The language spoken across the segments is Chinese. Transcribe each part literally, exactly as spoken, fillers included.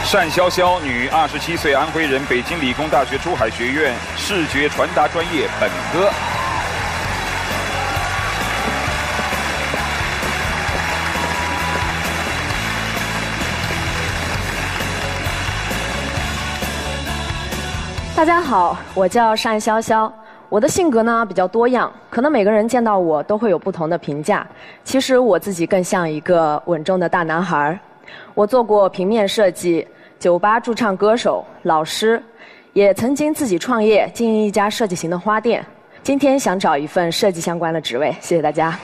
单潇潇，女，二十七岁，安徽人，北京理工大学珠海学院视觉传达专业本科。 大家好，我叫单潇潇。我的性格呢比较多样，可能每个人见到我都会有不同的评价。其实我自己更像一个稳重的大男孩。我做过平面设计、酒吧驻唱歌手、老师，也曾经自己创业，经营一家设计型的花店。今天想找一份设计相关的职位，谢谢大家。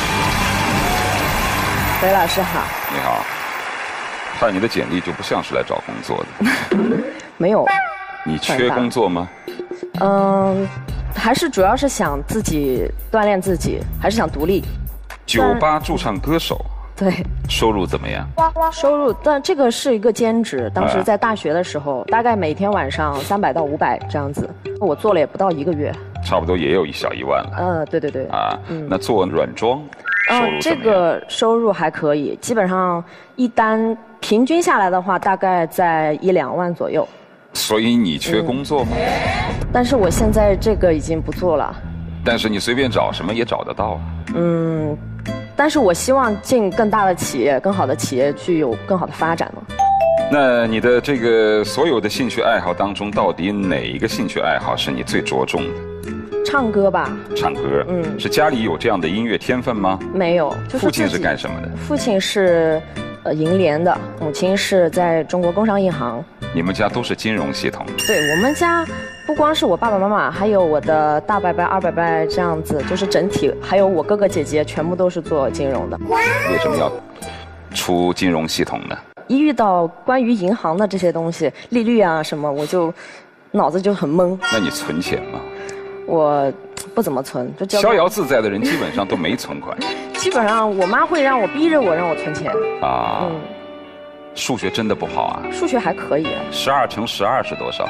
韦老师好。 你好。看你的简历就不像是来找工作的。 没有。 你缺工作吗？ 嗯，还是主要是想自己锻炼自己，还是想独立。 酒吧驻唱歌手。 对。 收入怎么样？ 收入，但这个是一个兼职。当时在大学的时候，大概每天晚上三百到五百这样子。我做了也不到一个月。差不多也有一小一万了。 嗯，对对对。 啊，那做软装，收入怎么样？ 这个收入还可以，基本上一单平均下来的话，大概在一两万左右。 所以你缺工作吗？ 嗯，但是我现在这个已经不做了。 但是你随便找什么也找得到啊。 嗯，但是我希望进更大的企业、更好的企业去有更好的发展嘛。 那你的这个所有的兴趣爱好当中，到底哪一个兴趣爱好是你最着重的？ 唱歌吧。 唱歌。嗯。是家里有这样的音乐天分吗？ 没有，就是父亲是干什么的？ 父亲是呃银联的，母亲是在中国工商银行。 你们家都是金融系统？ 对，我们家不光是我爸爸妈妈，还有我的大伯伯、二伯伯这样子，就是整体，还有我哥哥姐姐，全部都是做金融的。 为什么要出金融系统呢？ 一遇到关于银行的这些东西，利率啊什么，我就脑子就很懵。 那你存钱吗？ 我不怎么存，就逍遥自在的人基本上都没存款。 基本上我妈会让我逼着我让我存钱。 啊。嗯。数学真的不好啊？ 数学还可以。 十二乘十二是多少？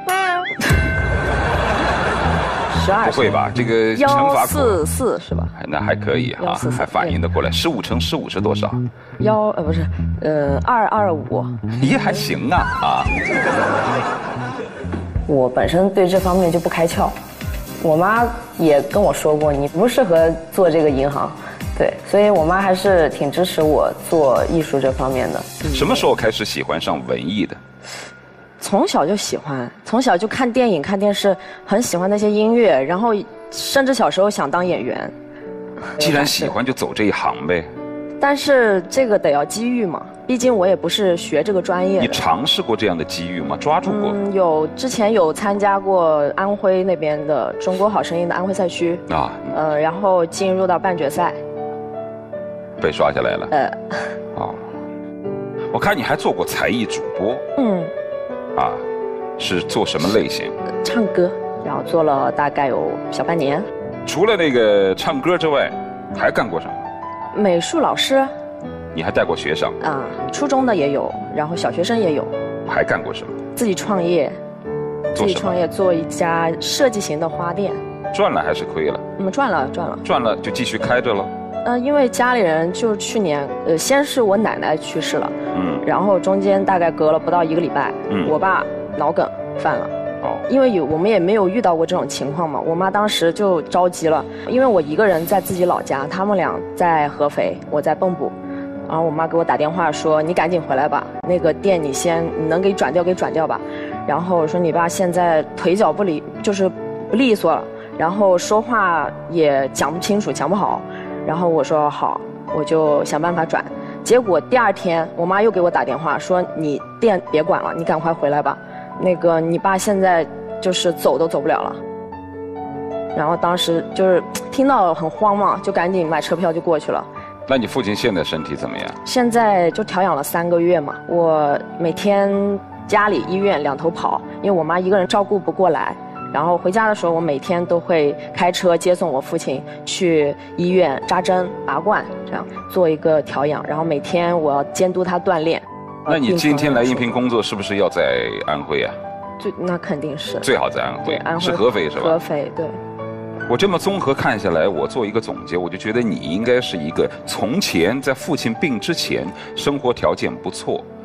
十二。 不会吧？这个乘法四四是吧？ 那还可以哈，还反应得过来。十五乘十五是多少？ 幺呃不是，呃二二五。 也还行啊啊。 我本身对这方面就不开窍，我妈也跟我说过，你不适合做这个银行。对，所以我妈还是挺支持我做艺术这方面的。 什么时候开始喜欢上文艺的？ 从小就喜欢，从小就看电影、看电视，很喜欢那些音乐，然后甚至小时候想当演员。 既然喜欢，就走这一行呗。 但是这个得要机遇嘛，毕竟我也不是学这个专业的。 你尝试过这样的机遇吗？抓住过？ 嗯，有，之前有参加过安徽那边的《中国好声音》的安徽赛区啊，呃，然后进入到半决赛。 被刷下来了。呃，哦，我看你还做过才艺主播。嗯，啊，是做什么类型？ 唱歌，然后做了大概有小半年。 除了那个唱歌之外，还干过什么？ 美术老师。 你还带过学生？ 啊，初中的也有，然后小学生也有。 还干过什么？ 自己创业。自己创业做一家设计型的花店。 赚了还是亏了？ 嗯，赚了，赚了。 赚了就继续开着了。 呃，因为家里人就去年，呃，先是我奶奶去世了，嗯，然后中间大概隔了不到一个礼拜，嗯，我爸脑梗犯了，哦，因为有我们也没有遇到过这种情况嘛，我妈当时就着急了，因为我一个人在自己老家，他们俩在合肥，我在蚌埠，然后我妈给我打电话说你赶紧回来吧，那个店你先你能给转掉给转掉吧，然后我说你爸现在腿脚不利，就是不利索了，然后说话也讲不清楚，讲不好。然后我说好，我就想办法转。结果第二天，我妈又给我打电话说：“你店别管了，你赶快回来吧。那个你爸现在就是走都走不了了。”然后当时就是听到很慌嘛，就赶紧买车票就过去了。 那你父亲现在身体怎么样？ 现在就调养了三个月嘛。我每天家里医院两头跑，因为我妈一个人照顾不过来。然后回家的时候，我每天都会开车接送我父亲去医院扎针、拔罐，这样做一个调养。然后每天我要监督他锻炼。 那你今天来应聘工作，是不是要在安徽啊？ 最那肯定是。 最好在安徽。 安徽是合肥是吧？ 合肥对。 我这么综合看下来，我做一个总结，我就觉得你应该是一个从前在父亲病之前，生活条件不错，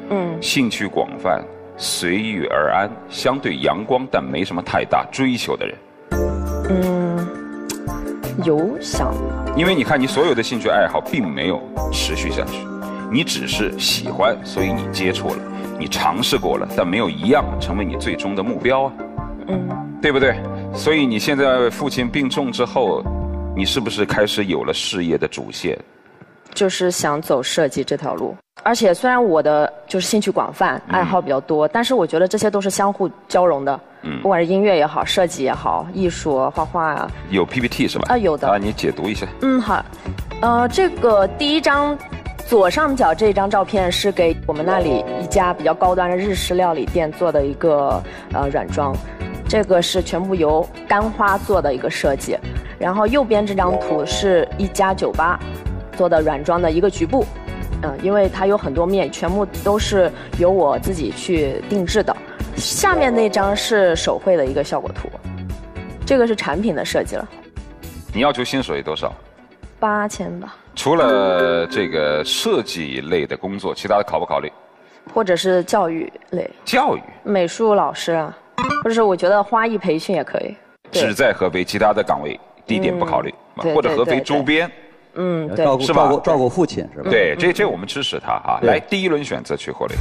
嗯，兴趣广泛，随遇而安，相对阳光，但没什么太大追求的人。 嗯，有想。 因为你看，你所有的兴趣爱好并没有持续下去，你只是喜欢，所以你接触了，你尝试过了，但没有一样成为你最终的目标啊。嗯，对不对？所以你现在父亲病重之后，你是不是开始有了事业的主线？ 就是想走设计这条路。而且虽然我的就是兴趣广泛，爱好比较多，嗯、但是我觉得这些都是相互交融的。嗯，不管是音乐也好，设计也好，艺术、画画啊。 有 P P T 是吧？ 啊，有的。 啊，你解读一下。 嗯，好。呃，这个第一张左上角这张照片是给我们那里一家比较高端的日式料理店做的一个呃软装，这个是全部由干花做的一个设计。然后右边这张图是一家酒吧做的软装的一个局部。嗯，因为它有很多面，全部都是由我自己去定制的。下面那张是手绘的一个效果图，这个是产品的设计了。 你要求薪水多少？ 八千吧。 除了这个设计类的工作，其他的考不考虑？ 或者是教育类。 教育？ 美术老师啊，或者是我觉得花艺培训也可以。 只在合肥，其他的岗位地点不考虑，嗯、或者合肥周边。 嗯，对， 照顾照顾照顾父亲是吧？ 对，这这我们支持他哈。来，第一轮选择去获利。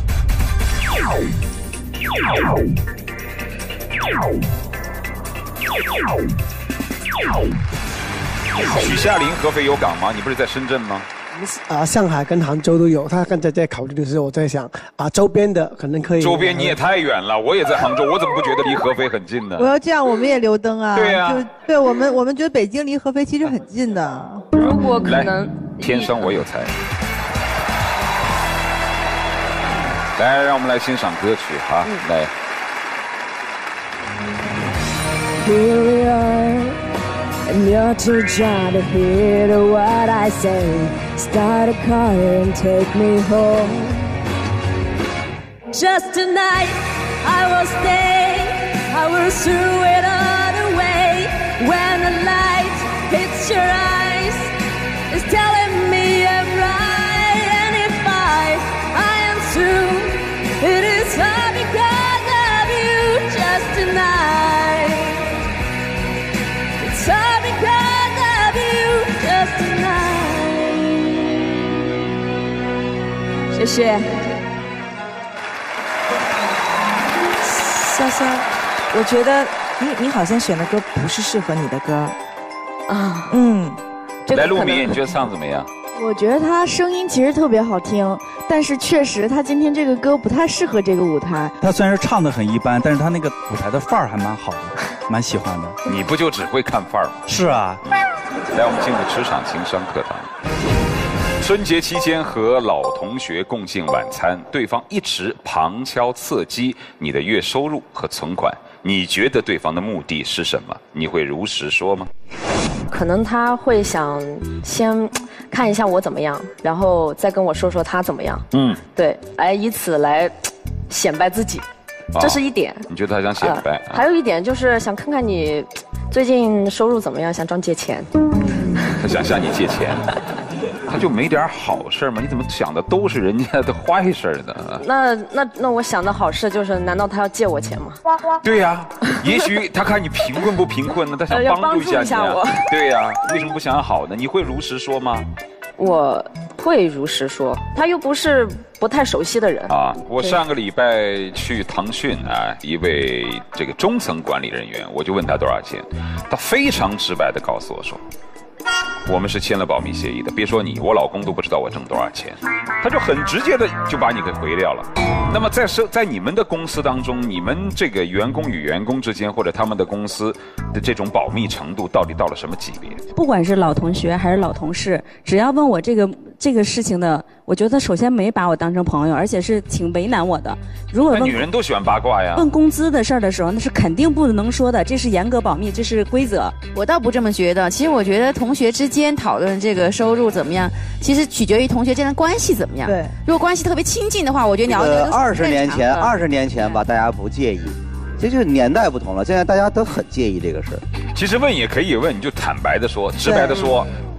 许夏林，合肥有岗吗？你不是在深圳吗？ 啊，上海跟杭州都有。他刚才在考虑的时候，我在想啊，周边的可能可以。 周边你也太远了，我也在杭州，我怎么不觉得离合肥很近呢？ 我要这样，我们也留灯啊。 对呀、 啊，对我们，我们觉得北京离合肥其实很近的。 如果可能， 天生我有才。来，让我们来欣赏歌曲哈，嗯、来。 Here we are, and you're too dry to hear what I say. Start a car and take me home. Just tonight, I will stay. I will throw it all away. When the light hits your eyes, it's telling me I'm right. And if I, I am through, it is all because of you. Just tonight, it's all because of you. Just tonight. 谢谢。 潇潇，我觉得你你好像选的歌不是适合你的歌啊。 嗯， 来，陆明，你觉得唱怎么样？ 我觉得他声音其实特别好听，但是确实他今天这个歌不太适合这个舞台。 他虽然是唱的很一般，但是他那个舞台的范儿还蛮好的，蛮喜欢的。 你不就只会看范儿吗？ 是啊。 来，我们进入职场情商课堂。春节期间和老同学共进晚餐，对方一直旁敲侧击你的月收入和存款，你觉得对方的目的是什么？你会如实说吗？ 可能他会想先看一下我怎么样，然后再跟我说说他怎么样。嗯，对，来以此来显摆自己，这是一点。哦、 你觉得他想显摆、呃？ 还有一点就是想看看你最近收入怎么样，想找你借钱。 他想向你借钱。他就没点好事吗？你怎么想的都是人家的坏事呢？ 那那那我想的好事就是，难道他要借我钱吗？ 对呀、啊，也许他看你贫困不贫困呢，他想帮助一下你、啊。 我对呀、啊，为什么不想好呢？你会如实说吗？ 我会如实说，他又不是不太熟悉的人啊。我上个礼拜去腾讯啊，一位这个中层管理人员，我就问他多少钱，他非常直白地告诉我说。我们是签了保密协议的，别说你，我老公都不知道我挣多少钱，他就很直接的就把你给回掉了。那么在在你们的公司当中，你们这个员工与员工之间，或者他们的公司的这种保密程度，到底到了什么级别？ 不管是老同学还是老同事，只要问我这个这个事情的，我觉得他首先没把我当成朋友，而且是挺为难我的。如果问女人都喜欢八卦呀， 问工资的事儿的时候，那是肯定不能说的，这是严格保密，这是规则。 我倒不这么觉得，其实我觉得同学之间讨论这个收入怎么样，其实取决于同学之间的关系怎么样。 对， 如果关系特别亲近的话，我觉得聊的二十年前，二十年前吧，大家不介意。这就是年代不同了，现在大家都很介意这个事。 其实问也可以问，你就坦白的说，直白的说，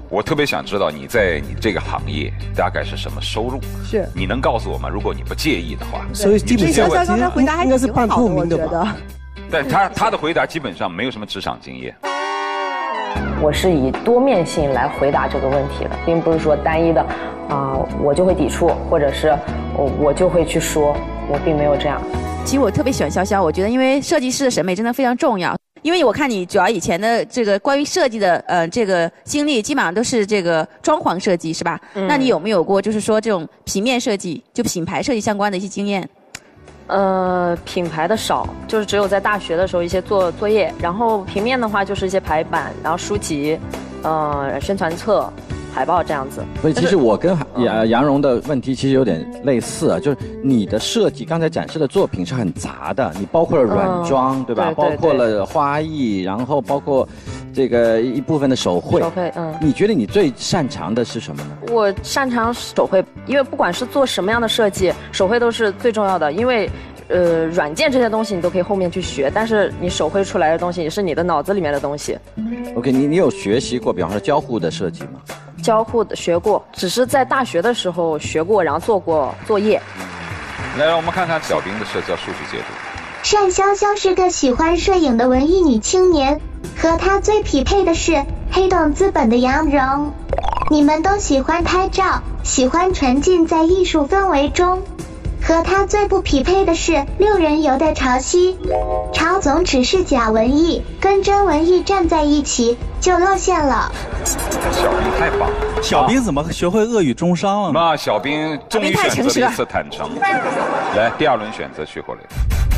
我特别想知道你在你这个行业大概是什么收入？ 是， 你能告诉我吗？如果你不介意的话。 所以基本上刚才回答还应该是半透明的吧？ 但他他的回答基本上没有什么职场经验。 我是以多面性来回答这个问题的，并不是说单一的，啊、呃，我就会抵触，或者是我我就会去说，我并没有这样。 其实我特别喜欢潇潇，我觉得因为设计师的审美真的非常重要。因为我看你主要以前的这个关于设计的呃这个经历，基本上都是这个装潢设计是吧？嗯、那你有没有过就是说这种平面设计，就品牌设计相关的一些经验？ 呃，品牌的少，就是只有在大学的时候一些做作业，然后平面的话就是一些排版，然后书籍，呃，宣传册。海报这样子， 所以其实我跟杨杨蓉的问题其实有点类似啊，就是你的设计刚才展示的作品是很杂的，你包括了软装，嗯、对吧？对对对，包括了花艺，然后包括这个一部分的手绘。 手绘，嗯。 你觉得你最擅长的是什么呢？ 我擅长手绘，因为不管是做什么样的设计，手绘都是最重要的，因为。呃，软件这些东西你都可以后面去学，但是你手绘出来的东西也是你的脑子里面的东西。 OK， 你你有学习过，比方说交互的设计吗？ 交互的学过，只是在大学的时候学过，然后做过作业。 来，让我们看看小兵的社交数据解读。 单潇潇是个喜欢摄影的文艺女青年，和她最匹配的是黑洞资本的杨蓉。你们都喜欢拍照，喜欢沉浸在艺术氛围中。和他最不匹配的是六人游的潮汐，潮总只是假文艺，跟真文艺站在一起就露馅了。 小兵太棒了， 小兵怎么学会恶语中伤了呢？ 那小兵终于选择了一次坦诚。来，第二轮选择徐火雷。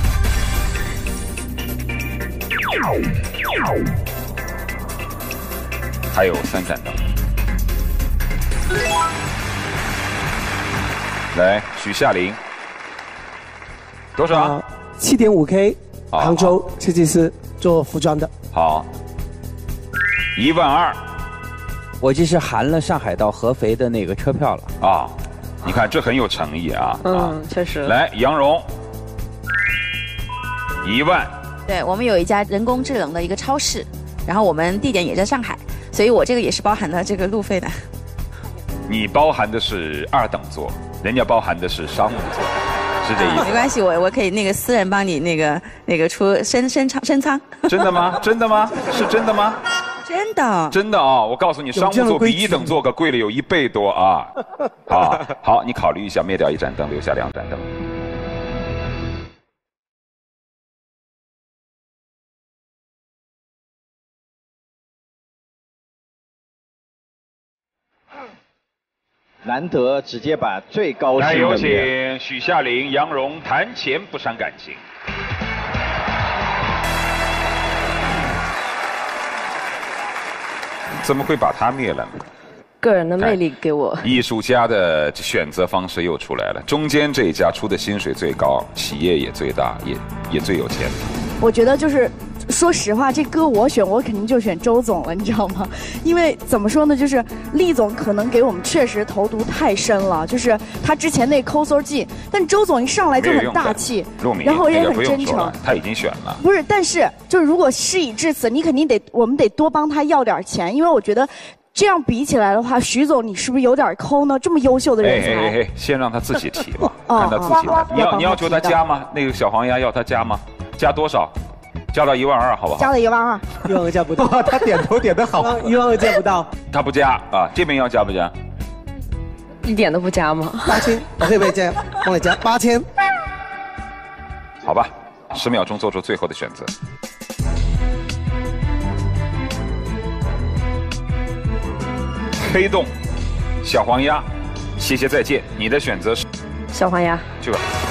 还有三盏灯。来，许夏玲。多少？ 七点五 K， 杭州设计师做服装的。 好，一万二。 我这是含了上海到合肥的那个车票了啊！你看这很有诚意啊！ 嗯，确实。 来，杨蓉，一万。 对，我们有一家人工智能的一个超市，然后我们地点也在上海，所以我这个也是包含了这个路费的。 你包含的是二等座，人家包含的是商务座。是这意思、啊， 没关系，我我可以那个私人帮你那个那个出升升舱升舱。 真的吗？真的吗？是真的吗？ 真的。 真的啊！我告诉你，商务座比一等座可贵了有一倍多啊！好，好，你考虑一下，灭掉一盏灯，留下两盏灯。 难得直接把最高兴的。来， 有请许夏玲、杨蓉谈钱不伤感情。怎么会把他灭了呢？ 个人的魅力给我。 艺术家的选择方式又出来了，中间这一家出的薪水最高，企业也最大，也也最有钱。 我觉得就是。说实话，这歌我选，我肯定就选周总了，你知道吗？因为怎么说呢，就是厉总可能给我们确实投毒太深了，就是他之前那抠搜记，但周总一上来就很大气，然后也很真诚。 他已经选了。 不是，但是就是如果事已至此，你肯定得，我们得多帮他要点钱，因为我觉得这样比起来的话，徐总你是不是有点抠呢？这么优秀的人才。哎哎哎， 先让他自己提吧，看他自己提。你要你要求他加吗？那个小黄鸭要他加吗？加多少？加到一万二，好不好？ 加了一万二， 一万二加不到。 他点头点得好， 一万二加不到。 他不加啊，这边要加不加？ 一点都不加吗？ 八千，我可以不可以加？帮你加八千。 好吧，十秒钟做出最后的选择。黑洞，小黄鸭，谢谢再见。你的选择是？ 小黄鸭。 去吧。